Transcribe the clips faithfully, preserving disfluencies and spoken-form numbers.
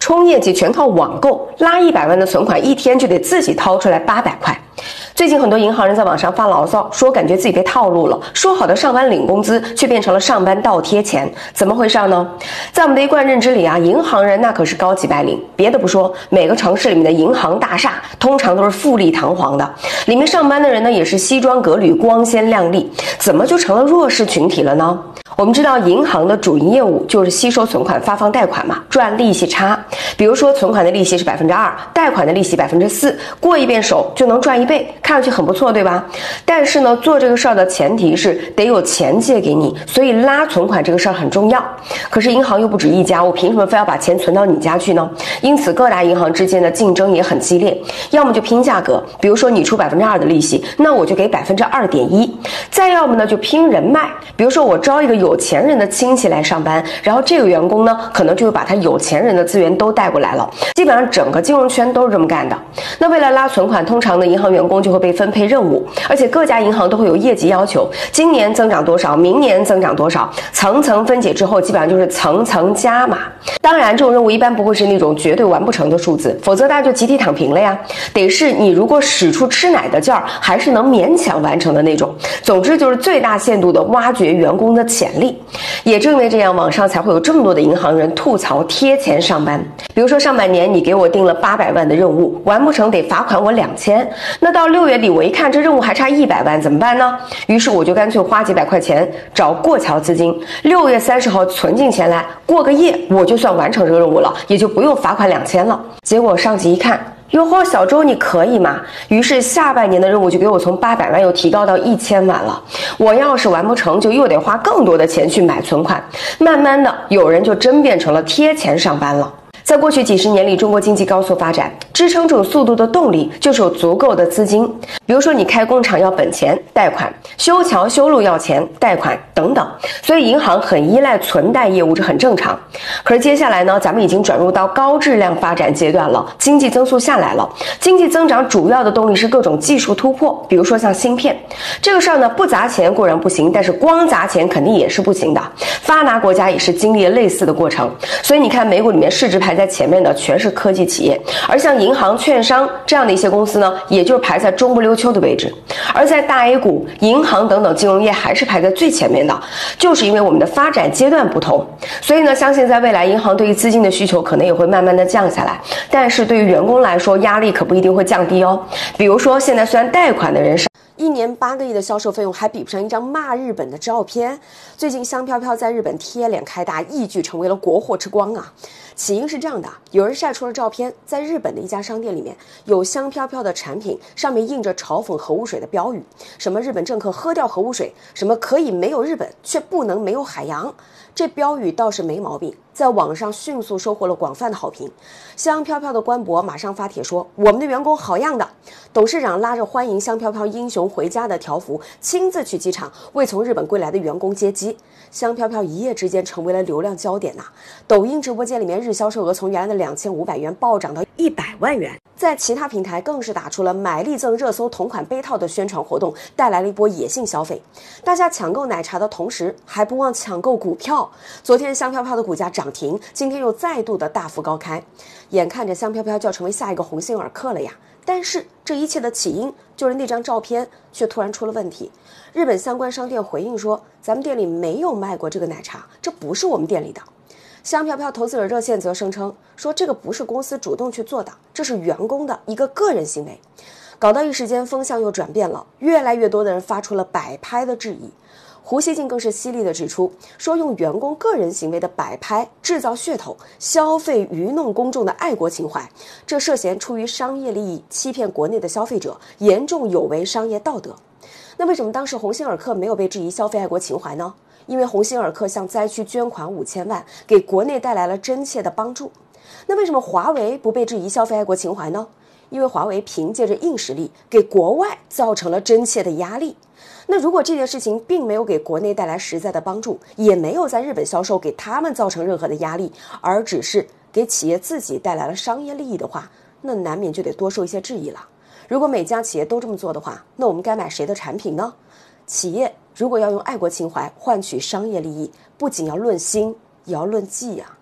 冲业绩全靠网购，拉一百万的存款，一天就得自己掏出来八百块。最近很多银行人在网上发牢骚，说感觉自己被套路了，说好的上班领工资，却变成了上班倒贴钱，怎么回事呢？在我们的一贯认知里啊，银行人那可是高级白领。别的不说，每个城市里面的银行大厦通常都是富丽堂皇的，里面上班的人呢也是西装革履、光鲜亮丽，怎么就成了弱势群体了呢？我们知道银行的主营业务就是吸收存款、发放贷款嘛，赚利息差。比如说存款的利息是百分之二，贷款的利息百分之四，过一遍手就能赚一倍，看上去很不错，对吧？但是呢，做这个事儿的前提是得有钱借给你，所以拉存款这个事儿很重要。可是银行又不止一家，我凭什么非要把钱存到你家去呢？因此各大银行之间的竞争也很激烈，要么就拼价格，比如说你出百分之二的利息，那我就给百分之二点一；再要么呢就拼人脉，比如说我招一个有钱人的亲戚来上班，然后这个员工呢可能就会把他有钱人的资源都带过来了。基本上整个金融圈都是这么干的。那为了拉存款，通常呢银行员工就会被分配任务，而且各家银行都会有业绩要求，今年增长多少，明年增长多少，层层分解之后基本上就是层层加码。当然这种任务一般不会是那种绝对完不成的数字，否则大家就集体躺平了呀，得是你如果使出吃奶的劲儿，还是能勉强完成的那种。总之就是最大限度的挖掘员工的潜力。也正因为这样，网上才会有这么多的银行人吐槽贴钱上班。比如说上半年你给我定了八百万的任务，完不成得罚款我两千，那到六月底我一看这任务还差一百万，怎么办呢？于是我就干脆花几百块钱找过桥资金，六月三十号存进钱来，过个夜我就算完成这个任务了，也就不用罚款两千了。结果上级一看，哟呵，小周你可以吗？于是下半年的任务就给我从八百万又提高到一千万了。我要是完不成，就又得花更多的钱去买存款。慢慢的，有人就真变成了贴钱上班了。在过去几十年里，中国经济高速发展，支撑这种速度的动力就是有足够的资金。比如说你开工厂要本钱贷款，修桥修路要钱贷款等等，所以银行很依赖存贷业务，这很正常。可是接下来呢，咱们已经转入到高质量发展阶段了，经济增速下来了，经济增长主要的动力是各种技术突破，比如说像芯片这个事儿呢，不砸钱固然不行，但是光砸钱肯定也是不行的。发达国家也是经历了类似的过程，所以你看美股里面市值排在前面的全是科技企业，而像银行、券商这样的一些公司呢，也就是排在中不溜秋的位置。而在大 A 股，银行等等金融业还是排在最前面的，就是因为我们的发展阶段不同。所以呢，相信在未来，银行对于资金的需求可能也会慢慢的降下来，但是对于员工来说，压力可不一定会降低哦。比如说，现在虽然贷款的人少，一年八个亿的销售费用还比不上一张骂日本的照片。最近香飘飘在日本贴脸开大，一举成为了国货之光啊！起因是这样的，有人晒出了照片，在日本的一家商店里面有香飘飘的产品，上面印着嘲讽核污水的标语，什么日本政客喝掉核污水，什么可以没有日本却不能没有海洋。这标语倒是没毛病，在网上迅速收获了广泛的好评。香飘飘的官博马上发帖说，我们的员工好样的。董事长拉着欢迎香飘飘英雄回家的条幅，亲自去机场为从日本归来的员工接机。香飘飘一夜之间成为了流量焦点呐、啊！抖音直播间里面日销售额从原来的两千五百元暴涨到一百万元，在其他平台更是打出了买立赠热搜同款杯套的宣传活动，带来了一波野性消费。大家抢购奶茶的同时，还不忘抢购股票。昨天香飘飘的股价涨停，今天又再度的大幅高开，眼看着香飘飘就要成为下一个鸿星尔克了呀！但是这一切的起因就是那张照片却突然出了问题。日本相关商店回应说，咱们店里没有卖过这个奶茶，这不是我们店里的。香飘飘投资者热线则声称说，这个不是公司主动去做的，这是员工的一个个人行为。搞到一时间风向又转变了，越来越多的人发出了摆拍的质疑。胡锡进更是犀利地指出，说用员工个人行为的摆拍制造噱头，消费愚弄公众的爱国情怀，这涉嫌出于商业利益欺骗国内的消费者，严重有违商业道德。那为什么当时鸿星尔克没有被质疑消费爱国情怀呢？因为鸿星尔克向灾区捐款五千万，给国内带来了真切的帮助。那为什么华为不被质疑消费爱国情怀呢？因为华为凭借着硬实力，给国外造成了真切的压力。那如果这件事情并没有给国内带来实在的帮助，也没有在日本销售给他们造成任何的压力，而只是给企业自己带来了商业利益的话，那难免就得多受一些质疑了。如果每家企业都这么做的话，那我们该买谁的产品呢？企业如果要用爱国情怀换取商业利益，不仅要论心，也要论迹啊。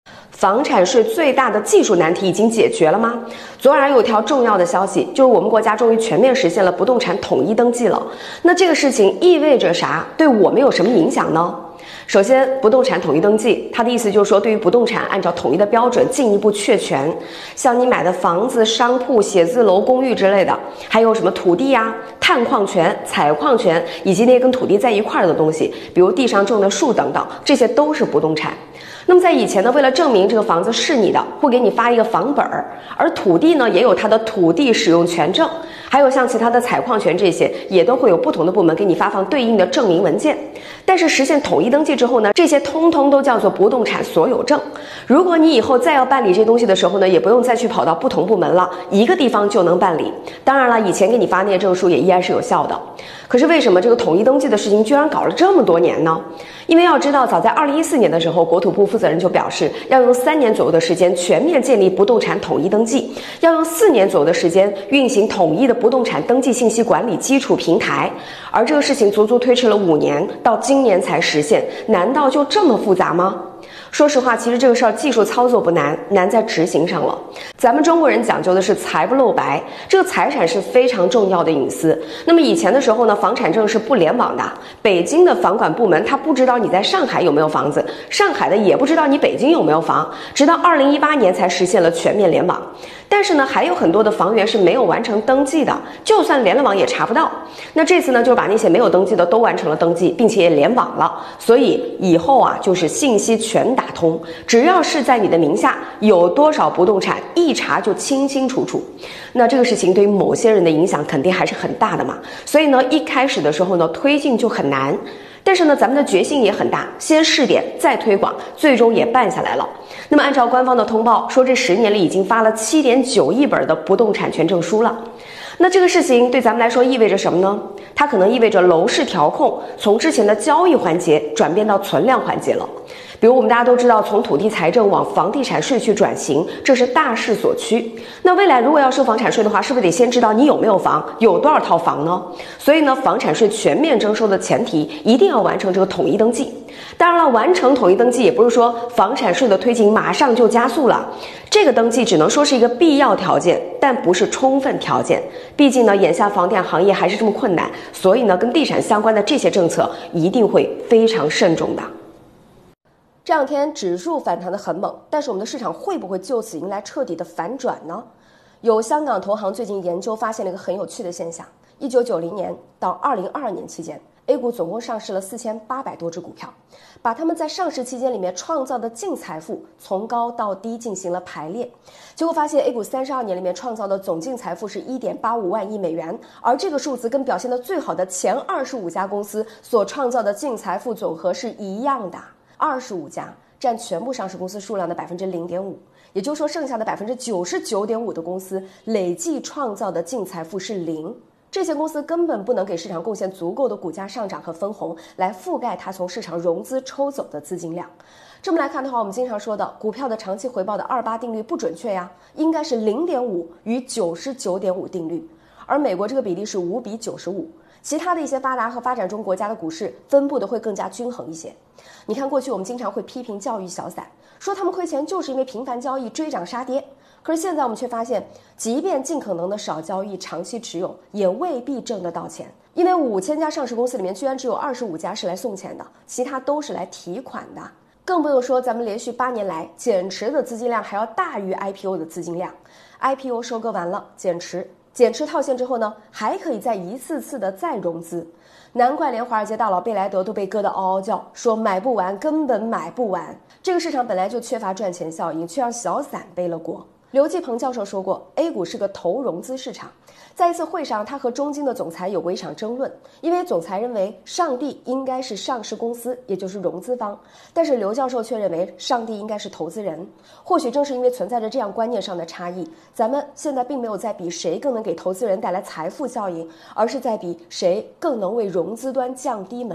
房产税最大的技术难题已经解决了吗？昨晚有一条重要的消息，就是我们国家终于全面实现了不动产统一登记了。那这个事情意味着啥？对我们有什么影响呢？首先，不动产统一登记，它的意思就是说，对于不动产按照统一的标准进一步确权，像你买的房子、商铺、写字楼、公寓之类的，还有什么土地呀、探矿权、采矿权，以及那些跟土地在一块儿的东西，比如地上种的树等等，这些都是不动产。那么在以前呢，为了证明这个房子是你的，会给你发一个房本儿，而土地呢也有它的土地使用权证，还有像其他的采矿权这些，也都会有不同的部门给你发放对应的证明文件。但是实现统一登记之后呢，这些通通都叫做不动产所有证。如果你以后再要办理这东西的时候呢，也不用再去跑到不同部门了，一个地方就能办理。当然了，以前给你发那些证书也依然是有效的。可是为什么这个统一登记的事情居然搞了这么多年呢？因为要知道，早在二零一四年的时候，国土部负责人就表示，要用三年左右的时间全面建立不动产统一登记，要用四年左右的时间运行统一的不动产登记信息管理基础平台。而这个事情足足推迟了五年，到今年才实现，难道就这么复杂吗？说实话，其实这个事儿技术操作不难，难在执行上了。咱们中国人讲究的是财不露白，这个财产是非常重要的隐私。那么以前的时候呢，房产证是不联网的，北京的房管部门他不知道你在上海有没有房子，上海的也不知道你北京有没有房，直到二零一八年才实现了全面联网。但是呢，还有很多的房源是没有完成登记的，就算连了网也查不到。那这次呢，就把那些没有登记的都完成了登记，并且也联网了。所以以后啊，就是信息全打通，只要是在你的名下有多少不动产，一查就清清楚楚。那这个事情对于某些人的影响肯定还是很大的嘛。所以呢，一开始的时候呢，推进就很难。但是呢，咱们的决心也很大，先试点再推广，最终也办下来了。那么按照官方的通报说，这十年里已经发了 七点九亿本的不动产权证书了。那这个事情对咱们来说意味着什么呢？它可能意味着楼市调控从之前的交易环节转变到存量环节了。比如我们大家都知道，从土地财政往房地产税去转型，这是大势所趋。那未来如果要收房产税的话，是不是得先知道你有没有房，有多少套房呢？所以呢，房产税全面征收的前提一定要完成这个统一登记。当然了，完成统一登记也不是说房产税的推进马上就加速了，这个登记只能说是一个必要条件，但不是充分条件。毕竟呢，眼下房地产行业还是这么困难，所以呢，跟地产相关的这些政策一定会非常慎重的。这两天指数反弹得很猛，但是我们的市场会不会就此迎来彻底的反转呢？有香港投行最近研究发现了一个很有趣的现象：一九九零年到二零二二年期间 ，A 股总共上市了四千八百多只股票，把他们在上市期间里面创造的净财富从高到低进行了排列，结果发现 A 股三十二年里面创造的总净财富是 一点八五万亿美元，而这个数字跟表现的最好的前二十五家公司所创造的净财富总和是一样的。二十五家占全部上市公司数量的 百分之零点五， 也就是说剩下的 百分之九十九点五 的公司累计创造的净财富是零。这些公司根本不能给市场贡献足够的股价上涨和分红来覆盖它从市场融资抽走的资金量。这么来看的话，我们经常说的股票的长期回报的二八定律不准确呀，应该是 零点五 与 九十九点五 定律，而美国这个比例是五比九十五。其他的一些发达和发展中国家的股市分布的会更加均衡一些。你看，过去我们经常会批评教育小散，说他们亏钱就是因为频繁交易追涨杀跌。可是现在我们却发现，即便尽可能的少交易、长期持有，也未必挣得到钱。因为五千家上市公司里面，居然只有二十五家是来送钱的，其他都是来提款的。更不用说咱们连续八年来减持的资金量还要大于 I P O 的资金量。I P O 收割完了，减持。减持套现之后呢，还可以再一次次的再融资，难怪连华尔街大佬贝莱德都被割得嗷嗷叫，说买不完，根本买不完。这个市场本来就缺乏赚钱效应，却让小散背了锅。刘继鹏教授说过 ，A 股是个投融资市场。在一次会上，他和中金的总裁有过一场争论，因为总裁认为上帝应该是上市公司，也就是融资方，但是刘教授却认为上帝应该是投资人。或许正是因为存在着这样观念上的差异，咱们现在并没有在比谁更能给投资人带来财富效应，而是在比谁更能为融资端降低门槛。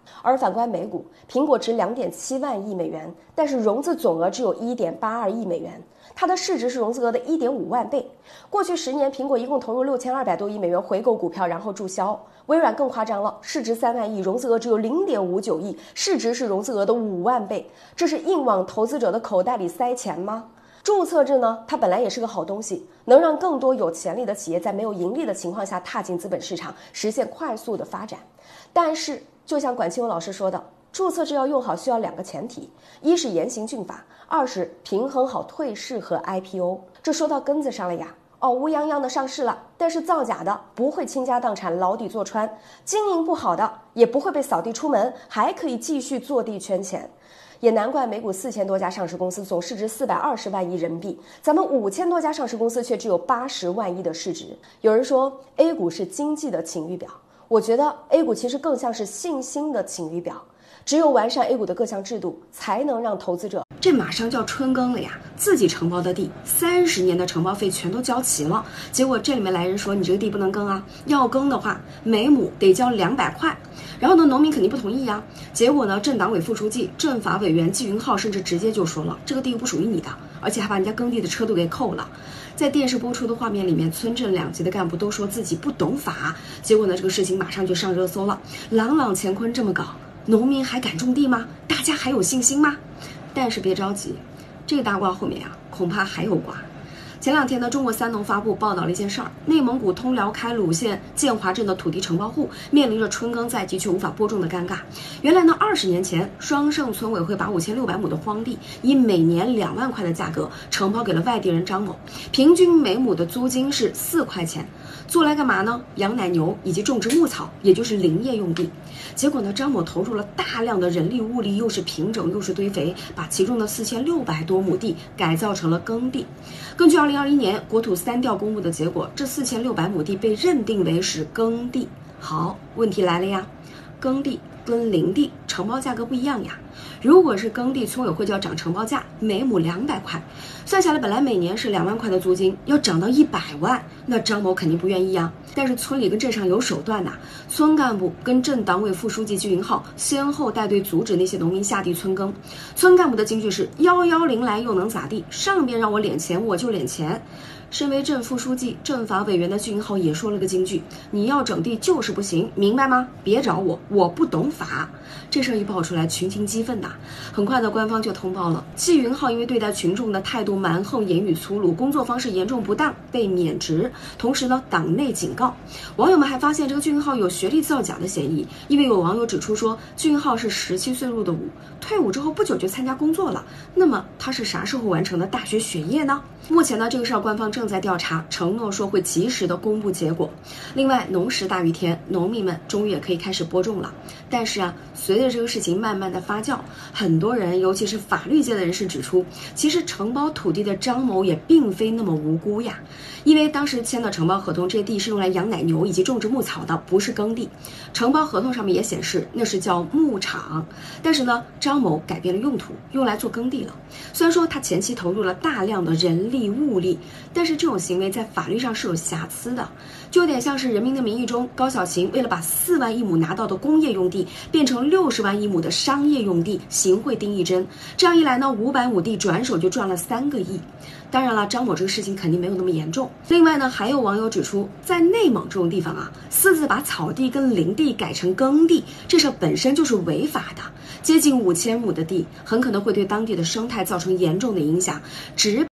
而反观美股，苹果值两点七万亿美元，但是融资总额只有一点八二亿美元，它的市值是融资额的一点五万倍。过去十年，苹果一共投入六千二百多亿美元回购股票，然后注销。微软更夸张了，市值三万亿，融资额只有零点五九亿，市值是融资额的五万倍。这是硬往投资者的口袋里塞钱吗？注册制呢，它本来也是个好东西，能让更多有潜力的企业在没有盈利的情况下踏进资本市场，实现快速的发展。但是，就像管清文老师说的，注册制要用好需要两个前提，一是严刑峻法，二是平衡好退市和 I P O。这说到根子上了呀。哦，乌泱泱的上市了，但是造假的不会倾家荡产牢底坐穿，经营不好的也不会被扫地出门，还可以继续坐地圈钱。也难怪美股四千多家上市公司总市值四百二十万亿人民币，咱们五千多家上市公司却只有八十万亿的市值。有人说 A 股是经济的晴雨表，我觉得 A 股其实更像是信心的晴雨表。只有完善 A 股的各项制度，才能让投资者……这马上就要春耕了呀，自己承包的地，三十年的承包费全都交齐了，结果这里面来人说你这个地不能耕啊，要耕的话每亩得交两百块。然后呢，农民肯定不同意呀。结果呢，镇党委副书记、政法委员季云浩甚至直接就说了，这个地不属于你的，而且还把人家耕地的车都给扣了。在电视播出的画面里面，村镇两级的干部都说自己不懂法，结果呢，这个事情马上就上热搜了。朗朗乾坤这么搞，农民还敢种地吗？大家还有信心吗？但是别着急，这个大瓜后面啊，恐怕还有瓜。前两天呢，中国三农发布报道了一件事儿，内蒙古通辽开鲁县建华镇的土地承包户面临着春耕在即却无法播种的尴尬。原来呢，二十年前，双盛村委会把五千六百亩的荒地以每年两万块的价格承包给了外地人张某，平均每亩的租金是四块钱。做来干嘛呢？养奶牛以及种植牧草，也就是林业用地。结果呢，张某投入了大量的人力物力，又是平整又是堆肥，把其中的四千六百多亩地改造成了耕地。根据二零二一年国土三调公布的结果，这四千六百亩地被认定为是耕地。好，问题来了呀，耕地跟林地承包价格不一样呀。如果是耕地，村委会就要涨承包价，每亩两百块，算下来本来每年是两万块的租金，要涨到一百万，那张某肯定不愿意啊。但是村里跟镇上有手段呐、啊，村干部跟镇党委副书记季云浩先后带队阻止那些农民下地村耕。村干部的金句是幺幺零来又能咋地？上边让我敛钱我就敛钱。身为镇副书记、政法委员的季云浩也说了个金句：你要整地就是不行，明白吗？别找我，我不懂法。这事儿一爆出来，群情激愤呐。很快的，官方就通报了季云浩因为对待群众的态度蛮横、言语粗鲁、工作方式严重不当，被免职。同时呢，党内警告。网友们还发现这个季云浩有学历造假的嫌疑，因为有网友指出说，季云浩是十七岁入的伍，退伍之后不久就参加工作了。那么他是啥时候完成的大学学业呢？目前呢，这个事儿官方正在调查，承诺说会及时的公布结果。另外，农时大雨天，农民们终于也可以开始播种了。但是啊，随着这个事情慢慢的发酵，很多人，尤其是法律界的人士指出，其实承包土地的张某也并非那么无辜呀。因为当时签的承包合同，这地是用来养奶牛以及种植牧草的，不是耕地。承包合同上面也显示那是叫牧场，但是呢，张某改变了用途，用来做耕地了。虽然说他前期投入了大量的人力物力，但是这种行为在法律上是有瑕疵的，就有点像是《人民的名义》中高小琴为了把四万一亩拿到的工业用地变成六十万一亩的商业用地，行贿丁义珍。这样一来呢，五百亩地转手就赚了三个亿。当然了，张某这个事情肯定没有那么严重。另外呢，还有网友指出，在内蒙这种地方啊，私自把草地跟林地改成耕地，这事本身就是违法的。接近五千亩的地，很可能会对当地的生态造成严重的影响。只